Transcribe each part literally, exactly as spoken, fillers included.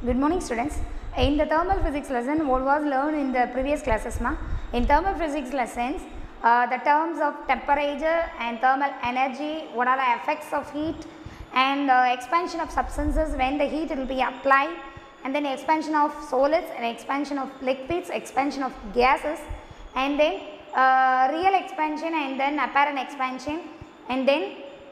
Good morning students. In the thermal physics lesson, what was learned in the previous classes ma? In thermal physics lessons, uh, the terms of temperature and thermal energy, what are the effects of heat and uh, expansion of substances when the heat will be applied, and then expansion of solids and expansion of liquids, expansion of gases, and then uh, real expansion and then apparent expansion, and then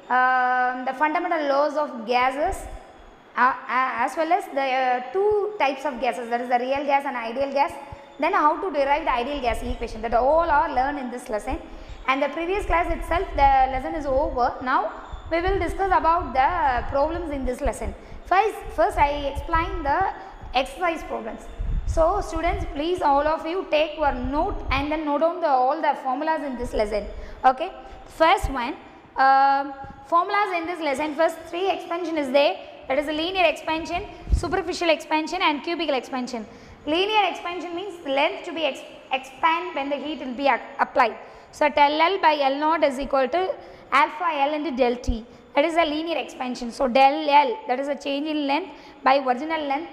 uh, the fundamental laws of gases. Uh, as well as the uh, two types of gases, that is the real gas and ideal gas, then how to derive the ideal gas equation, that all are learned in this lesson. And the previous class itself, the lesson is over. Now we will discuss about the problems in this lesson. First, first I explain the exercise problems. So students, please all of you take your note and then note down the, all the formulas in this lesson. Okay, first one, uh, formulas in this lesson. First three expansion is there. That is a linear expansion, superficial expansion and cubical expansion. Linear expansion means length to be ex expand when the heat will be applied. So del L by L naught is equal to alpha L into del T. That is a linear expansion. So del L, that is a change in length by original length,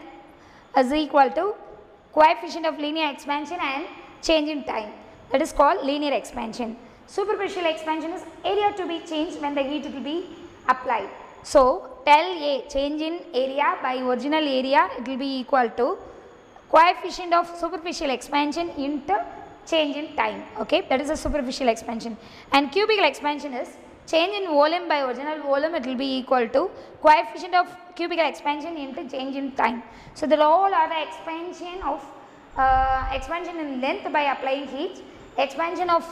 is equal to coefficient of linear expansion and change in time. That is called linear expansion. Superficial expansion is area to be changed when the heat will be applied. So del A, change in area by original area, it will be equal to coefficient of superficial expansion into change in time. Okay, that is a superficial expansion. And cubical expansion is change in volume by original volume, it will be equal to coefficient of cubical expansion into change in time. So that all are the expansion of uh, expansion in length by applying heat, expansion of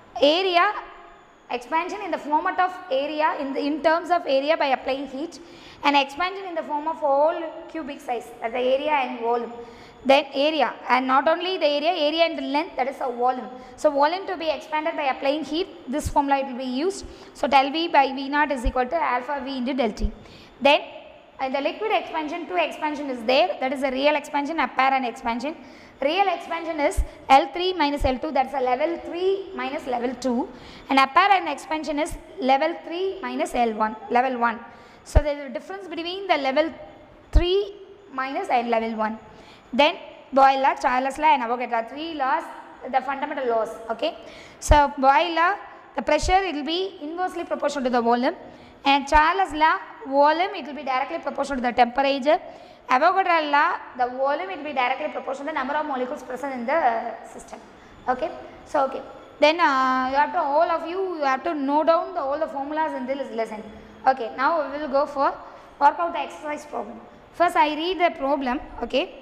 area, expansion in the format of area in, the, in terms of area by applying heat, and expansion in the form of all cubic size, that the area and volume. Then area, and not only the area, area and the length, that is a volume. So volume to be expanded by applying heat, this formula it will be used. So del V by V naught is equal to alpha V into del T. Then in the liquid expansion, two expansion is there, that is a real expansion, apparent expansion. Real expansion is L three minus L two, that is a level three minus level two, and apparent expansion is level three minus L one, level one. So there is a difference between the level three minus and level one. Then Boyle law, Charles law and Avogadro, three laws, the fundamental laws. Okay, so Boyle law, the pressure it will be inversely proportional to the volume, and Charles law, volume it will be directly proportional to the temperature. Avogadro law, the volume it will be directly proportional to the number of molecules present in the system. Okay, so okay, then uh, you have to, all of you, you have to note down the, all the formulas in this lesson. Okay, now we will go for work out the exercise problem. First I read the problem. Okay,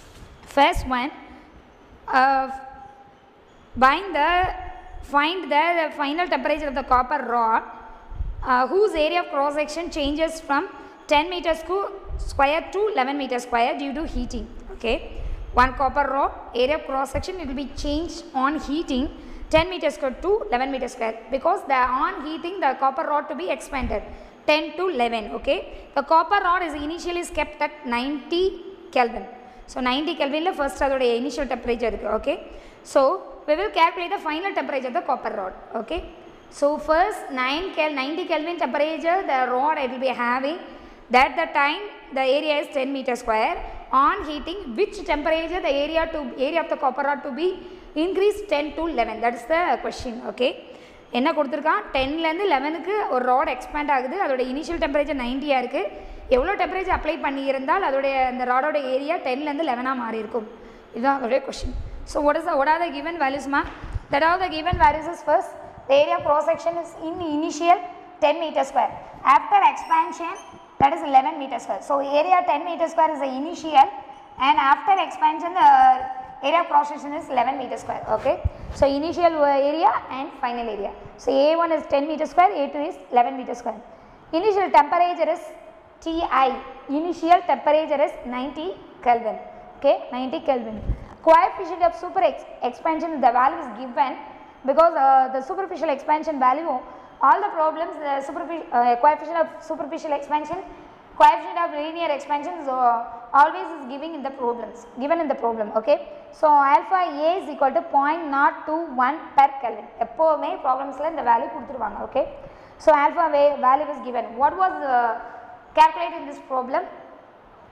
first one, uh, find the find the final temperature of the copper rod uh, whose area of cross section changes from ten meters square to eleven meters square due to heating. Okay, one copper rod area of cross section it will be changed on heating ten meters square to eleven meters square, because the on heating the copper rod to be expanded ten to eleven. Okay, the copper rod is initially kept at ninety Kelvin. So ninety Kelvin la first adoda initial temperature. Okay, so we will calculate the final temperature of the copper rod. Okay, so first nine Kel ninety Kelvin temperature the rod it will be having. That the time the area is ten meters square. On heating, which temperature the area to area of the copper rod to be increased ten to eleven. That is the question. Okay, என்ன கொடுத்திருக்கான் ten ல இருந்து eleven க்கு ஒரு rod expand ஆகுது, அதோட initial temperature ninety ஆ இருக்கு. எவ்வளவு temperature apply பண்ணி இருந்தால் அதோட அந்த ராடோட ஏரியா ten ல இருந்து eleven ஆ மாறி இருக்கும். இதுதான் அதோட question. So what is the what are the given values ma? That are the given values is first the area cross section is in initial ten meters square. After expansion that is eleven meters square. So area ten meters square is the initial, and after expansion the area cross section is eleven meters square. Okay, so initial area and final area. So A one is ten meters square, A two is eleven meters square. Initial temperature is T I, initial temperature is ninety Kelvin. Okay, ninety Kelvin. Coefficient of super ex expansion, the value is given because uh, the superficial expansion value, all the problems, the superficial uh, coefficient of superficial expansion, coefficient of linear expansion is uh, always is giving in the problems, given in the problem. Okay, so alpha A is equal to zero point zero two one per Kelvin. எப்போமே problemsல இந்த value கொடுத்துருவாங்க. Okay, so alpha value is given. What was uh, calculated in this problem?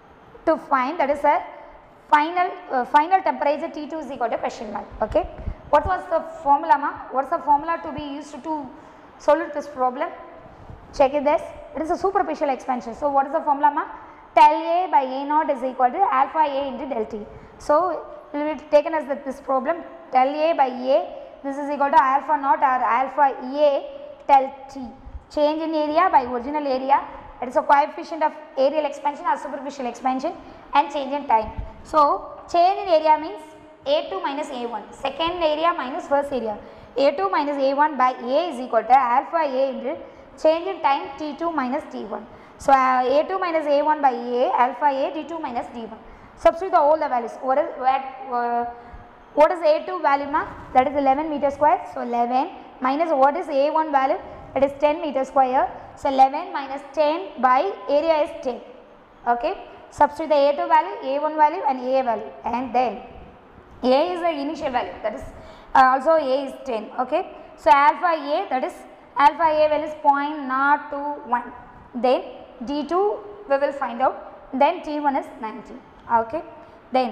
to find, that is a final uh, final temperature T two is equal to question mark. Okay, what was the formula, ma? What's the formula to be used to solve this problem? Check it this. It is a superficial expansion. So what is the formula, ma? Del A by A naught is equal to alpha A into del T. So it will be taken as the, this problem, del A by A, this is equal to alpha naught or alpha A del T. Change in area by original area, it is a coefficient of aerial expansion or superficial expansion, and change in time. So change in area means A two minus A one, second area minus first area. A two minus A one by A is equal to alpha A into change in time T two minus T one. So uh, A two minus A one by A, alpha A, D two minus D one. Substitute all the values. What is what, uh, what is A two value, ma? That is eleven meter square. So eleven minus what is A one value? It is ten meter square. So eleven minus ten by area is ten. Okay. Substitute the A two value, A one value and A value, and then A is the initial value, that is uh, also A is ten. Okay. So alpha A, that is alpha A value is zero point zero two one. Then D two we will find out. Then T one is ninety. Okay. Then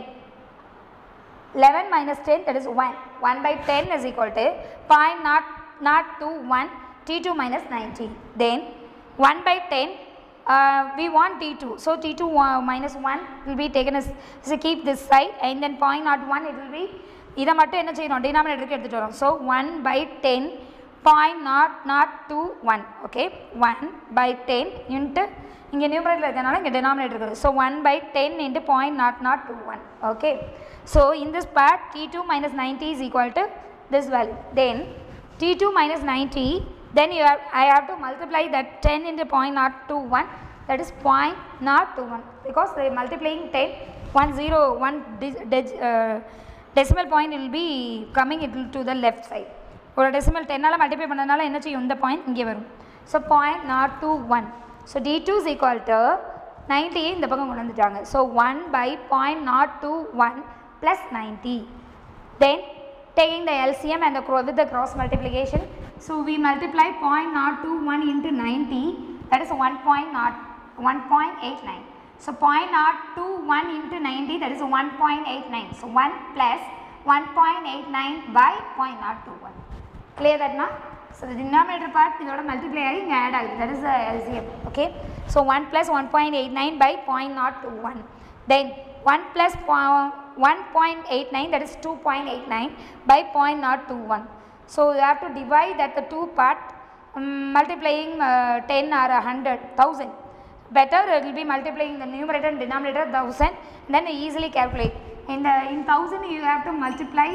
eleven minus ten, that is one. one by ten is equal to zero point zero two one. T two minus ninety. Then one by ten, uh, we want T two. So T two uh, minus one will be taken as, so keep this side, and then zero point zero one it will be, இதை மட்டும் என்ன செய்யணும், denominator எடுத்துட்டு வரோம். So one by ten, zero point zero zero two one. Okay, one by ten into, இங்கே numerator இருக்கனால இங்கே denominator இருக்குது. So one by ten into zero point zero zero two one. Okay, so in this part T two minus ninety is equal to this value. Then T two minus ninety, then you have, I have to multiply that ten into zero point zero two one, that is zero point zero two one, because they multiplying ten, one zero one uh, decimal point will be coming it to the left side. Or decimal ten ஆல multiply பண்ணனால என்ன செய்யும், இந்த point இங்கே வரும். So zero point zero two one. So D two is equal to ninety இந்த பக்கம் கொண்டு வந்துட்டாங்க. So one by zero point zero two one plus ninety. Then taking the L C M and the with the cross multiplication, so we multiply zero point zero two one into ninety, that is one point eight nine. So zero point zero two one into ninety, that is one point eight nine. So one plus one point eight nine by zero point zero two one. Clear that, na? So the denominator part is multiply and add agreed. That is the L C M. Okay. So one plus one point eight nine by zero point zero two one. Then one plus one point eight nine, that is two point eight nine by zero point zero two one. So you have to divide that the two part, um, multiplying uh, ten or one hundred, one thousand. Better it will be multiplying the numerator and denominator one thousand, then easily calculate. In the in one thousand you have to multiply,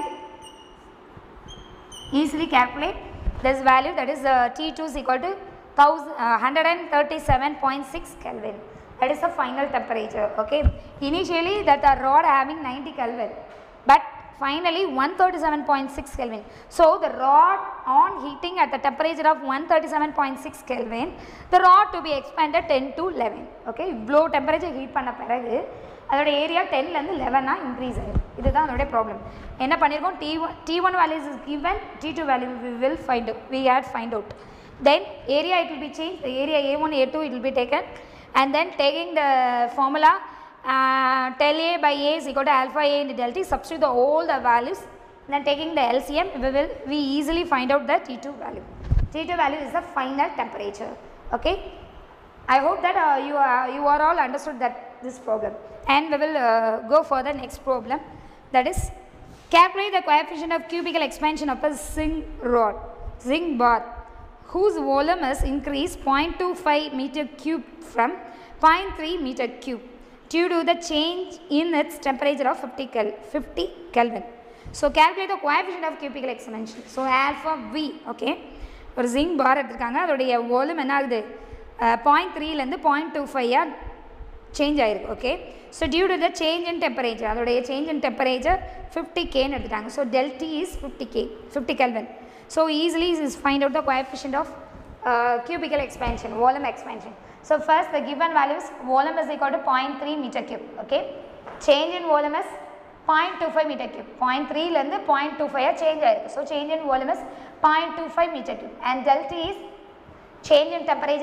easily calculate this value, that is uh, T two is equal to one hundred thirty-seven point six Kelvin. That is the final temperature. Okay. Initially that the rod having ninety Kelvin, but finally one hundred thirty-seven point six Kelvin. So the rod on heating at the temperature of one hundred thirty-seven point six Kelvin, the rod to be expanded ten to eleven. Okay, blow temperature heat பண்ண பிறகு அதோட area ten ல இருந்து eleven ஆ increase ஆயிடும். இதுதான் அதோட problem. என்ன பண்ணிருக்கோம், T one T one values is given, T two value we will find out. We had find out. Then area it will be changed. The area A one A two it will be taken, and then taking the formula, uh, del A by A is equal to alpha A into del T. Substitute the all the values. Then taking the L C M, we will we easily find out the T two value. T two value is the final temperature. Okay. I hope that uh, you are you are all understood that this problem, and we will uh, go for the next problem, that is calculate the coefficient of cubical expansion of a zinc rod, zinc bar, whose volume is increased zero point two five meter cube from zero point three meter cube due to the change in its temperature of fifty Kelvin. So calculate the coefficient of cubical expansion. So alpha V. Okay, ஒரு zinc bar எடுத்துருக்காங்க, அதோடைய volume என்ன ஆகுது, zero point three ல இருந்து zero point two five change ஆயிருக்கு. Okay, so due to the change in temperature, அதோடைய change in temperature fifty K ன்னு எடுத்துட்டாங்க. So del T is fifty K, fifty Kelvin. So easily is find out the coefficient of uh, cubical expansion, volume expansion. So first the given values, volume is equal to zero point three meter cube. Okay, change in volume is zero point two five meter cube. zero point three ல இருந்து zero point two five change ஆயிருக்கு. So change in volume is zero point two five meter cube, and del T is change in temperatures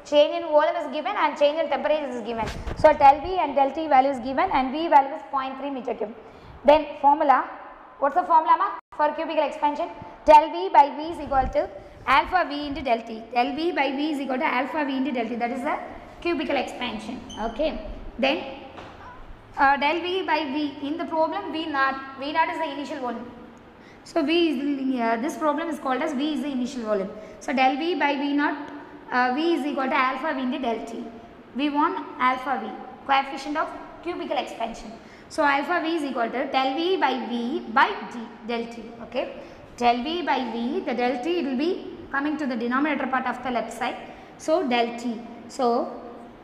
change in volume is given and change in temperature is given. So del V and del T value is given and V value is zero point three meter cube. Then formula, what's the formula ma? For cubical expansion? Del V by V is equal to alpha V into del T. Del V by V is equal to alpha V into del T. That is the cubical expansion. Okay. Then uh, del V by V, in the problem V naught, V naught is the initial volume. So V is, uh, this problem is called as V is the initial volume. So del V by V naught, uh, V is equal to alpha V into del T. We want alpha V, coefficient of cubical expansion. So alpha V is equal to del V by V by D, del T. Okay. Del V by V, the del T, it will be coming to the denominator part of the left side. So del T. So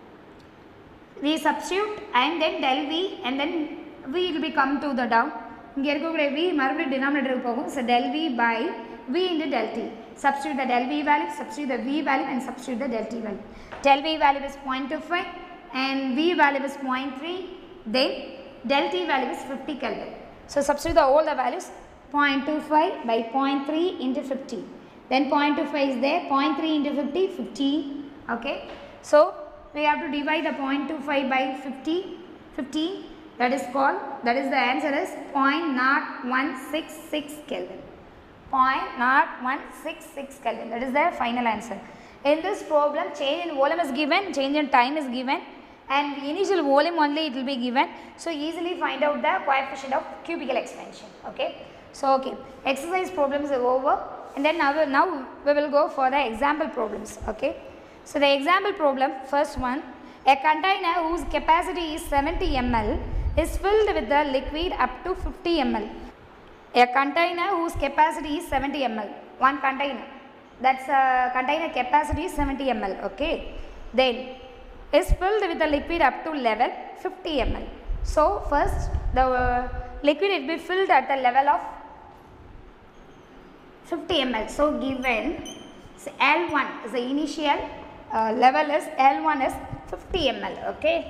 we substitute and then del V and then V will be come to the down. Here go V, marbly denominator pogu. So del V by V into del T. Substitute the del V value, substitute the V value and substitute the del T value. Del V value is zero point two five and V value is zero point three. Then del T value is fifty Kelvin. So substitute the all the values zero point two five by zero point three into fifty. Then zero point two five is there, zero point three into fifty, fifteen. Okay. So we have to divide the zero point two five by fifty, fifteen. That is called, that is the answer is zero point zero one six six Kelvin. zero point zero one six six Kelvin. That is the final answer. In this problem, change in volume is given, change in time is given, and initial volume only it will be given. So easily find out the coefficient of cubical expansion. Okay. So okay, exercise problems are over, and then now, now we will go for the example problems. Okay. So the example problem, first one, a container whose capacity is seventy milliliters is filled with the liquid up to fifty milliliters. A container whose capacity is seventy milliliters, one container, that's a container capacity is seventy milliliters. Okay. Then is filled with the liquid up to level fifty milliliters. So first the uh, liquid will be filled at the level of fifty milliliters. So given so L one is the initial uh, level is L one is fifty milliliters. Okay.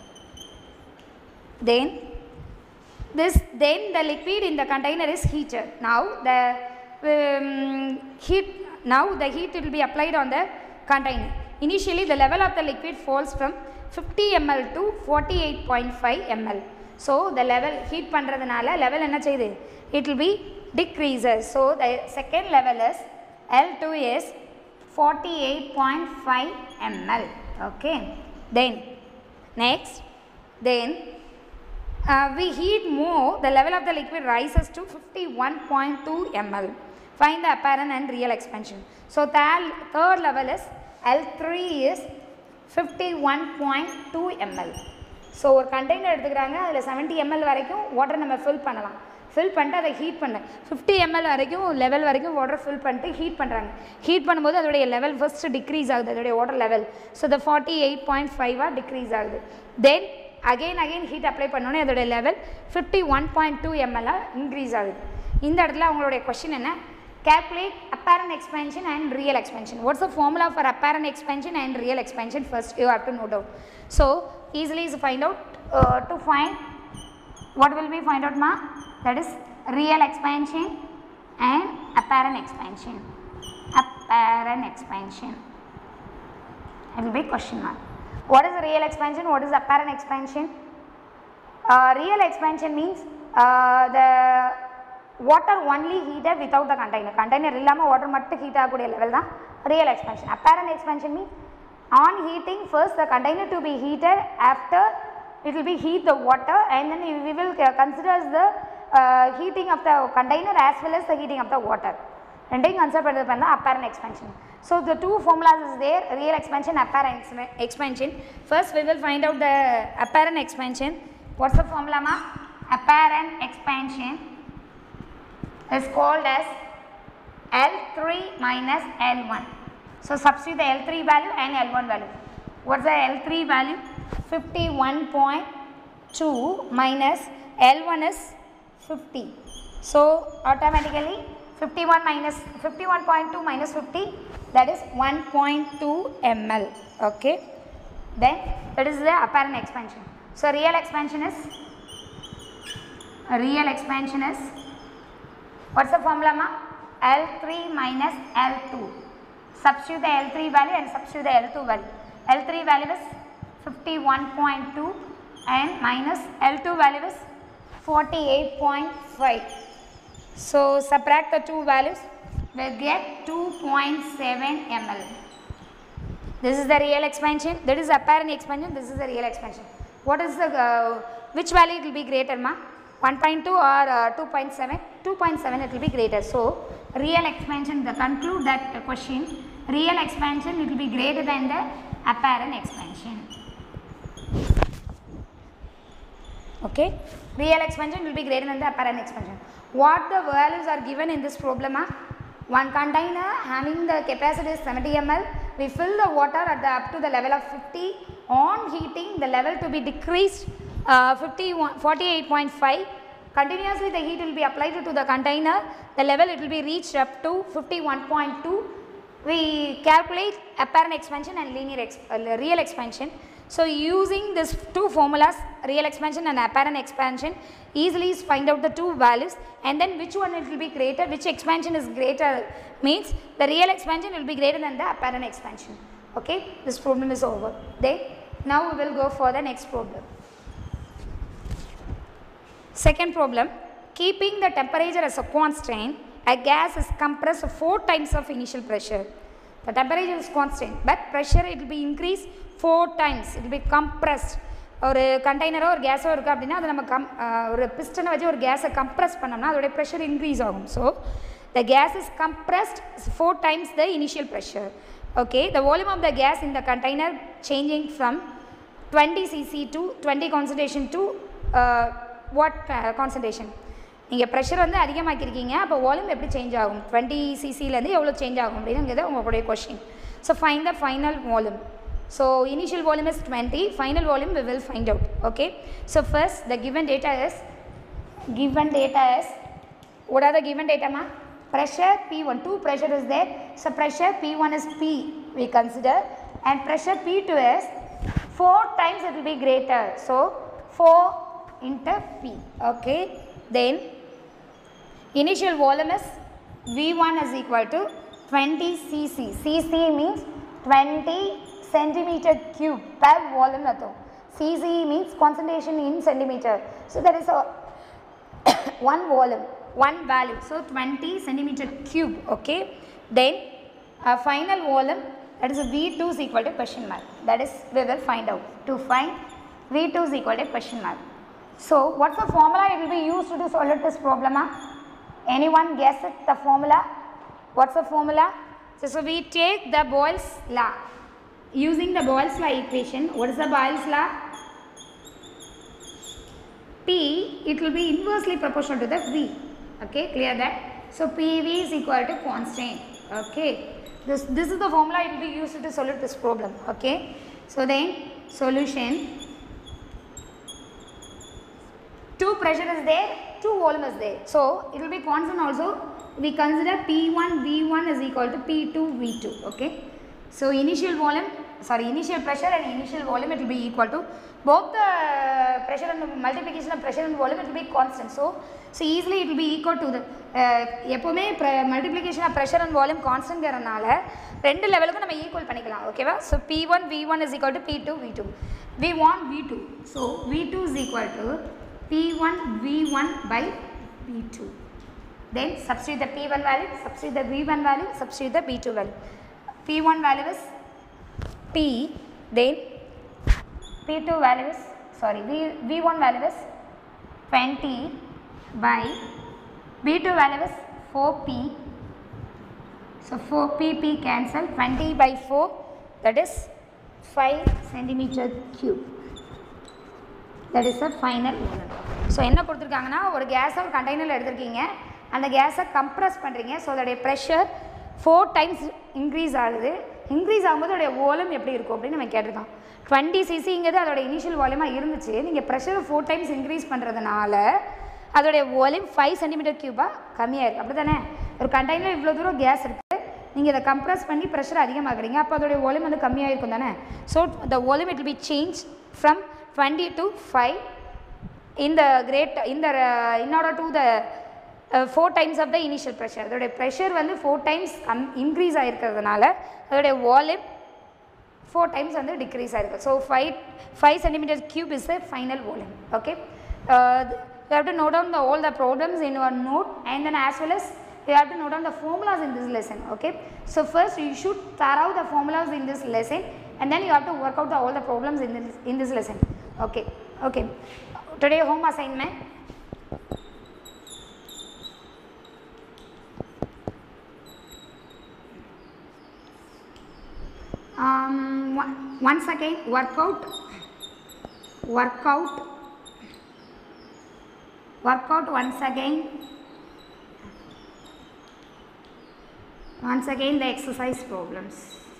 Then this then the liquid in the container is heated. Now the um, heat now the heat will be applied on the container. Initially the level of the liquid falls from fifty milliliters to forty-eight point five milliliters. So the level heat pandradhanaala level enna cheyudu, it will be decreases. So the second level is L two is forty-eight point five milliliters. Okay. Then next then uh, we heat more, the level of the liquid rises to fifty-one point two milliliters. Find the apparent and real expansion. So the third level is L three is fifty-one point two milliliters. So ஒரு container எடுத்துக்கறாங்க, அதுல seventy milliliters வரைக்கும் water நம்ம fill பண்ணலாம். fill பண்ணிட்டு அதை heat பண்ண fifty milliliters வரைக்கும் level வரைக்கும் water fill பண்ணிட்டு heat பண்றாங்க. heat பண்ணும்போது அதோட level first decrease ஆகுது, அதோட water level. So the forty-eight point five ah decrease ஆகுது. Then again again heat apply பண்ணோனே அதோட level fifty-one point two milliliters increase ஆகுது. இந்த இடத்துல அவங்களோட question என்ன? Calculate apparent expansion and real expansion. What's the formula for apparent expansion and real expansion? First you have to note down. So easily is find out uh, to find what will we find out ma? That is real expansion and apparent expansion. Apparent expansion. It will be question mark. What is real expansion? What is apparent expansion? Uh, real expansion means uh, the water only heated without the container. Container illama water mattu heat agக்கூடிய level da real expansion. Apparent expansion means on heating first the container to be heated, after it will be heat the water and then we will consider the uh, heating of the container as well as the heating of the water. Rending consider பண்றது பண்ணா apparent expansion. So the two formulas is there, real expansion, apparent expansion. First we will find out the apparent expansion. What's the formula ma? Apparent expansion is called as L three minus L one. So substitute the L three value and L one value. What's the L three value? fifty-one point two minus L one is fifty. So automatically fifty-one minus fifty-one point two minus fifty, that is one point two milliliters. Okay. Then that is the apparent expansion. So real expansion is real expansion is what's the formula ma? L three minus L two. substitute the L three value and substitute the L two value. L three value is fifty-one point two and minus L two value is forty-eight point five. So subtract the two values, we will get two point seven milliliters. This is the real expansion, that is apparent expansion, this is the real expansion. What is the, uh, which value it will be greater ma? one point two or uh, two point seven? two point seven it will be greater. So real expansion, the conclude that question, real expansion it will be greater than the apparent expansion. Okay, real expansion will be greater than the apparent expansion. What the values are given in this problem are, one container having the capacity is seventy milliliters, we fill the water at the up to the level of fifty, on heating the level to be decreased uh, forty-eight point five, continuously the heat will be applied to the container, the level it will be reached up to fifty-one point two, we calculate apparent expansion and linear exp uh, real expansion. So using these two formulas, real expansion and apparent expansion, easily find out the two values and then which one it will be greater, which expansion is greater means the real expansion will be greater than the apparent expansion. Okay, this problem is over. Then now we will go for the next problem. Second problem, keeping the temperature as a constant, a gas is compressed four times of initial pressure. The temperature is constant but pressure it will be increased four times, it will be compressed. ஒரு கண்டெய்னரோ ஒரு கேஸோ இருக்குது அப்படின்னா அதை நம்ம come ஒரு பிஸ்டனை வச்சு ஒரு கேஸை கம்ப்ரெஸ் பண்ணோம்னா அதோடைய ப்ரெஷர் இன்க்ரீஸ் ஆகும். So the gas is compressed four times the initial pressure. Okay, the volume of the gas in the container changing from twenty cc to twenty concentration to what concentration. நீங்கள் pressure வந்து அதிகமாக்கியிருக்கீங்க, அப்போ volume எப்படி change ஆகும், twenty சிசிலேருந்து எவ்வளோ change ஆகும் அப்படிங்கிறது உங்களுடைய question. So find the final volume. So initial volume is twenty, final volume we will find out. Okay, so first the given data is, given data is, what are the given data ma? Pressure P one, two pressure is there, so pressure P one is P we consider and pressure P two is four times it will be greater, so four into P. Okay, then initial volume is V one is equal to twenty cc, cc means twenty centimeter cube per volume. Cc means concentration in centimeter, so that is a one volume, one value, so twenty centimeter cube. Okay, then a final volume, that is V two is equal to question mark, that is we will find out. To find V two is equal to question mark. So what's the formula it will be used to solve this problem? Huh? Anyone guess it, the formula? What's the formula? So, so we take the Boyle's law. Using the Boyle's law equation, what is the Boyle's law? P, it will be inversely proportional to the V. Okay, clear that? So P V is equal to constant. Okay, this this is the formula it will be used to solve this problem. Okay, so then solution, two pressure is there, two volume is there, so it will be constant also. We consider P one V one is equal to P two V two. Okay, so initial volume, sorry initial pressure and initial volume it will be equal to, both the pressure and multiplication of pressure and volume it will be constant. So, so easily it will be equal to the எப்போமே multiplication of pressure and volume constant கிறனால ரெண்டு லெவலுக்கும் நம்ம equal பண்ணிக்கலாம். ஓகேவா? So P one V one is equal to P two V two. We want V two. So V two is equal to P one V one by V two. Then substitute the P one value, substitute the V one value, substitute the V two value. P one value is P, then P two value is, sorry, V, V1 value is twenty by V two value is four P. So four P, P cancel, twenty by four, that is five centimeter cube. That is the final volume. So என்ன கொடுத்திருக்காங்கன்னா ஒரு கேஸை ஒரு கண்டெய்னரில் எடுத்திருக்கீங்க, அந்த கேஸை compress பண்ணுறீங்க, so அதோடைய ப்ரெஷர் ஃபோர் டைம்ஸ் இன்க்ரீஸ் ஆகுது. இன்க்ரீஸ் ஆகும்போது அதோடைய வால்யூம் எப்படி இருக்கும் அப்படின்னு நம்ம கேட்டிருக்கோம். டுவெண்ட்டி சிசிங்கிறது அதோட இனிஷியல் வால்யூமாக இருந்துச்சு, நீங்கள் ப்ரெஷர் ஃபோர் டைம்ஸ் இன்க்ரீஸ் பண்ணுறதுனால அதோடைய வால்யூம் ஃபைவ் சென்டிமீட்டர் க்யூபாக கம்மியாக இருக்குது. அப்படி தானே? ஒரு கண்டெய்னர் இவ்வளோ தூரம் கேஸ் இருக்குது, நீங்கள் இதை கம்ப்ரஸ் பண்ணி ப்ரெஷர் அதிகமாக்குறீங்க, அப்போ அதோடைய வால்யூம் வந்து கம்மியாக இருக்கும் தானே. So the volume it will be change from twenty to five in the great in the uh, in order to the four times of the initial pressure. அதோடைய ப்ரெஷர் வந்து four times come increase ஆகிருக்கிறதுனால அதோடைய volume four times வந்து decrease ஆகிருக்கு. So five five centimetre cube is the final volume. Okay, you have to note down the, all the problems in your note, and then as well as you have to note down the formulas in this lesson. Okay, so first you should thorough the formulas in this lesson, and then you have to work out the, all the problems in this, in this lesson. Okay, okay. Today home assignment. Um, once again work out, work out, work out once again, once again the exercise problems.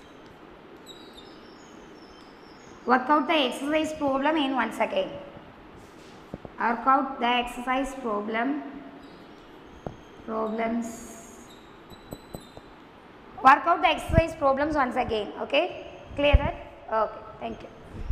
Work out the exercise problem in once again. Work out the exercise problem, problems. Work out the exercise problems once again. Okay, clear that? Okay, thank you.